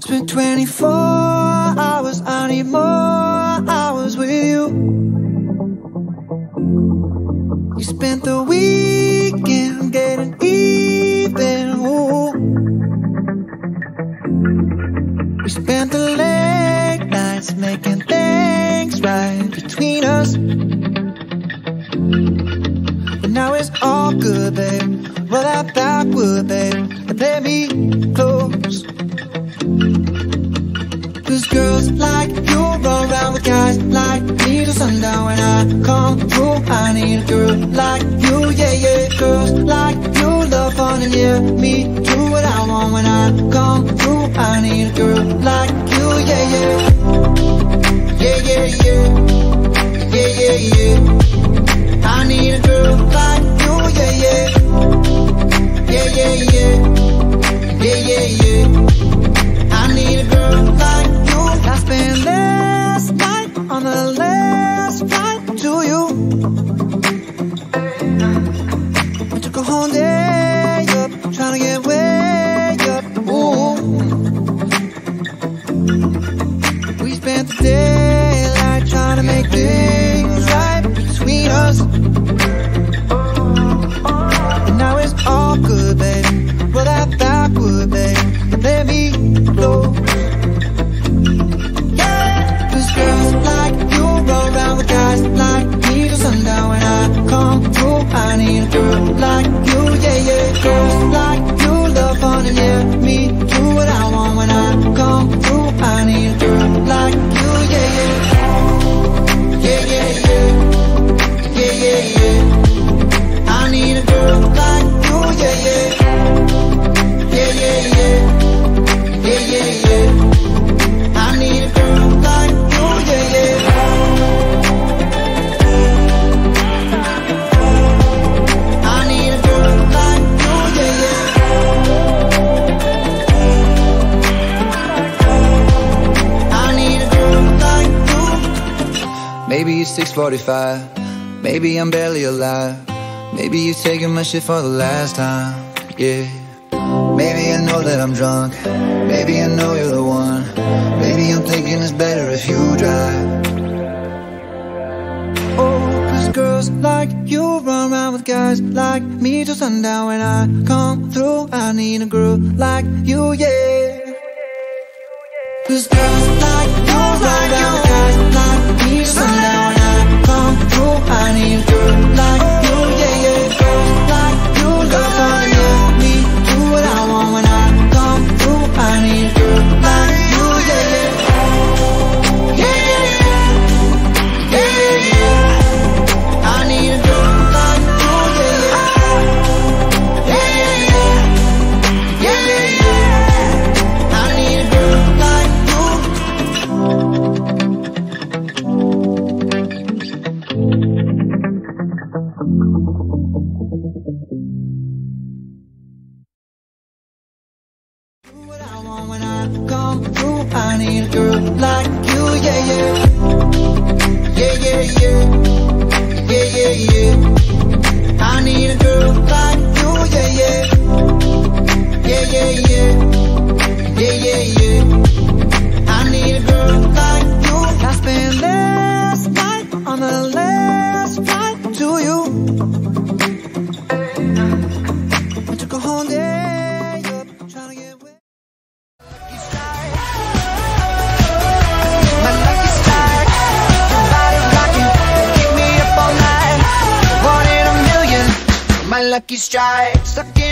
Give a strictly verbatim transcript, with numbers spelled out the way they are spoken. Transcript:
been twenty-four hours, I need more hours with you. You spent the weekend getting even, ooh. We spent the late nights making things right between us. But now it's all good, babe. Roll that backwoods, babe, and play me close. Cause girls like you run around with guys like me till sundown. When I come through, I need a girl like you, yeah, yeah. Girls like you love fun and yeah, me do what I want. When I come through, I need a girl like you, yeah, yeah. Yeah, yeah, yeah. Yeah, yeah, yeah. I need a girl like you, yeah, yeah. Yeah, yeah, yeah. Yeah, yeah, yeah. I need a girl like you. I spent last night on the last flight to you. We took a whole day up, trying to get way up, ooh. We spent the daylight trying to make things right between us. And now it's all good, baby. Roll that backwoods, baby, and let me blow. Yeah, cause girls like you roll around with guys like me till sundown. When I come through, I need a girl like you, yeah, yeah. Girls like you love fun and yeah, me do what I want. When I come through, I need a girl like you, yeah, yeah. Yeah, yeah, yeah. Yeah, yeah, yeah. I need a girl like you, yeah, yeah. Yeah, yeah, yeah. Yeah, yeah, yeah. I need a girl like you, yeah, yeah. I need a girl like you, yeah, yeah. I need a girl like you. Maybe it's six forty-five. Maybe I'm barely alive. Maybe you're taking my shit for the last time, yeah. Maybe I know that I'm drunk. Maybe I know you're the one. Maybe I'm thinking it's better if you drive. Oh, cause girls like you run around with guys like me till sundown. When I come through, I need a girl like you, yeah. Cause girls like you run around with guys like me till sundown. When I come through, I need a girl like you, yeah, yeah. Girls like you love fun, yeah, me do what I want. When I come through, I need a girl like you, yeah, yeah. Yeah, yeah, yeah. Yeah, yeah, yeah. I need a girl like you, yeah, yeah. Yeah, yeah, yeah. Yeah, yeah, yeah. I need a girl like you. What I want when I come through, I need a girl like you, yeah, yeah. Yeah, yeah, yeah. Yeah, yeah, yeah. I need a girl like you, yeah, yeah. Yeah, yeah, yeah. Yeah, yeah, yeah. I need a girl like you. I spent last night on the last flight to you. We took a whole day up, trying to get way. My lucky strike, body rocking, keep me up all night. One in a million, my lucky strike, stuck in